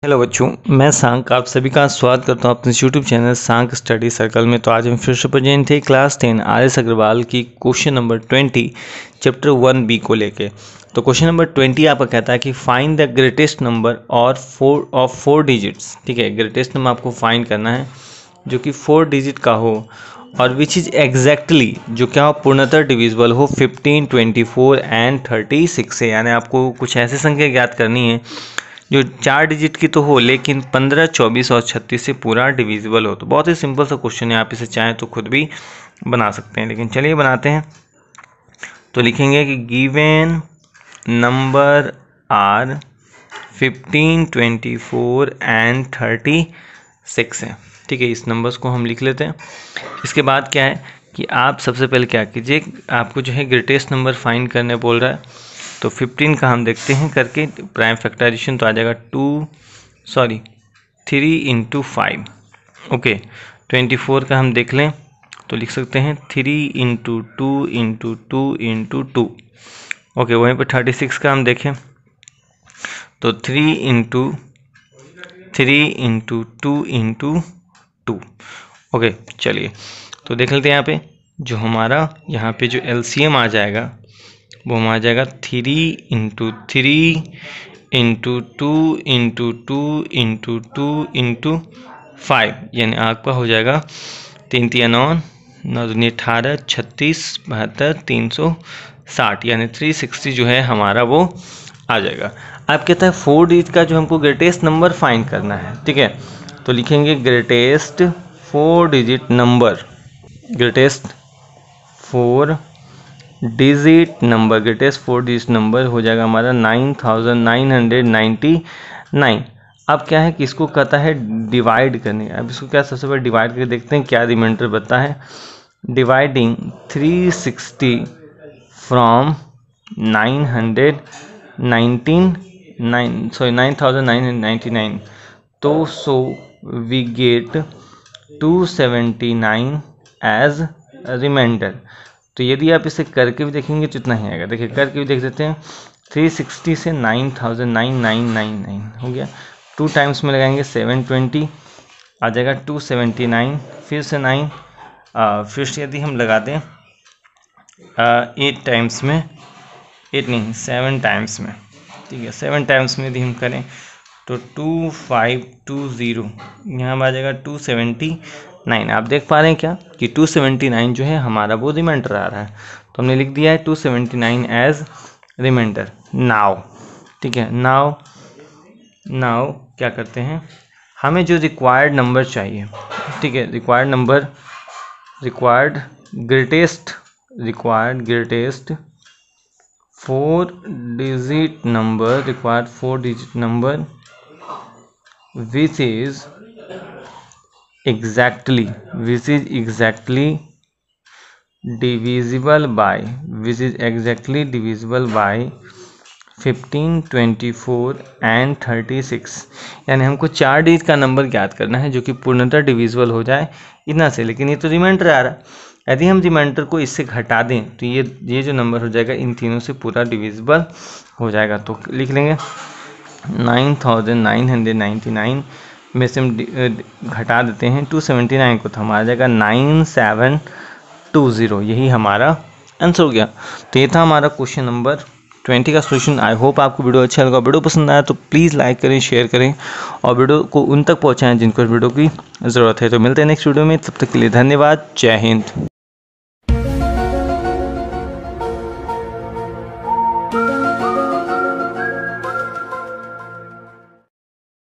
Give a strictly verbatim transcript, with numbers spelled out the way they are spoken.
Hello बच्चों, मैं सांक आप सभी का स्वागत करता हूं अपने यूट्यूब चैनल सांक स्टडी सर्कल में। तो आज हम फिर से present the class ten R S Agarwal की question number twenty chapter one B को लेके। तो क्वेश्चन नंबर ट्वेंटी आपका कहता है कि फाइंड द ग्रेटेस्ट नंबर और फोर ऑफ फोर डिजिट्स। ठीक है, ग्रेटेस्ट नंबर आपको फाइंड करना है जो कि फोर डिजिट का हो और विच इज एग्जैक्टली जो क्या हो पूर्णतः डिविजिबल हो fifteen, twenty four and thirty six से। यानी आपको कुछ ऐसी संख्या ज्ञात करनी है जो चार डिजिट की तो हो लेकिन पंद्रह, चौबीस और छत्तीस से पूरा डिविजिबल हो। तो बहुत ही सिंपल सा क्वेश्चन है, आप इसे चाहें तो खुद भी बना सकते हैं, लेकिन चलिए बनाते हैं। तो लिखेंगे कि given number are fifteen, twenty four and thirty six है। ठीक है, इस नंबर्स को हम लिख लेते हैं। इसके बाद क्या है कि आप सबसे पहले क्या कीजिए, आपको जो है ग्रेटेस्ट नंबर फाइंड करने बोल रहा है। तो फिफ्टीन का हम देखते हैं करके प्राइम फैक्टराइजेशन, तो आ जाएगा two sorry three into five. Okay, twenty four का हम देख लें तो लिख सकते हैं three into two into two into two. Okay, वहीं पर थर्टी सिक्स का हम देखें तो three into three into two into two. Okay, चलिए तो देख लेते हैं यहाँ पे जो हमारा यहाँ पे जो एलसीएम आ जाएगा वो हम आ जाएगा three into three into two into two into two into five, यानी आपका हो जाएगा तीन तिया नौ, नौ दूनी अठारह, छत्तीस, बहत्तर, तीन सौ साठ, यानी थ्री सिक्सटी जो है हमारा वो आ जाएगा। आप कहता है फोर डिजिट का जो हमको ग्रेटेस्ट नंबर फाइंड करना है। ठीक है, तो लिखेंगे greatest four digit number, greatest four digit number, greatest four digit number हो जाएगा हमारा nine thousand nine hundred ninety nine. अब क्या है कि इसको कहता है डिवाइड करने। अब इसको क्या सबसे पहले डिवाइड करके देखते हैं क्या रिमाइंडर बनता है। Dividing three sixty from nine hundred nineteen nine sorry nine thousand nine hundred ninety nine, तो so we get two seventy nine as reminder. तो यदि आप इसे करके भी देखेंगे तो इतना ही आएगा। देखिए करके भी देख देते हैं, थ्री सिक्सटी से nine thousand nine nine nine nine हो गया। टू टाइम्स में लगाएंगे सेवन ट्वेंटी आ जाएगा टू सेवेंटी नाइन, फिर से नाइन, फिर से यदि हम लगा दें एट टाइम्स में, एट नहीं सेवन टाइम्स में। ठीक है, सेवन टाइम्स में यदि हम करें तो टू फाइव टू ज़ीरो, यहाँ आ जाएगा टू सेवेंटी नाइन। आप देख पा रहे हैं क्या कि टू सेवेंटी नाइन जो है हमारा वो रिमाइंडर आ रहा है, तो हमने लिख दिया है two seventy nine as reminder. Now ठीक है, नाउ नाउ क्या करते हैं, हमें जो रिक्वायर्ड नंबर चाहिए, ठीक है, required number, required greatest required greatest four digit number, required four digit number which is exactly which is exactly divisible by which is exactly divisible by fifteen, twenty four and thirty six. यानी हमको चार digit का number ज्ञात करना है जो कि पूर्णतः डिविजिबल हो जाए इतना से, लेकिन ये तो रिमाइंडर आ रहा है। यदि हम रिमाइंडर को इससे घटा दें तो ये ये जो नंबर हो जाएगा इन तीनों से पूरा डिविजिबल हो जाएगा। तो लिख लेंगे nine thousand nine hundred ninety nine में से हम घटा देते हैं टू सेवेंटी नाइन को, तो हमारा जाएगा नाइन सेवन टू ज़ीरो। यही हमारा आंसर हो गया। तो ये था हमारा क्वेश्चन नंबर ट्वेंटी का सोल्यूशन। आई होप आपको वीडियो अच्छा लगा। वीडियो पसंद आया तो प्लीज़ लाइक करें, शेयर करें और वीडियो को उन तक पहुंचाएं जिनको वीडियो की ज़रूरत है। तो मिलते हैं नेक्स्ट वीडियो में, तब तक के लिए धन्यवाद। जय हिंद।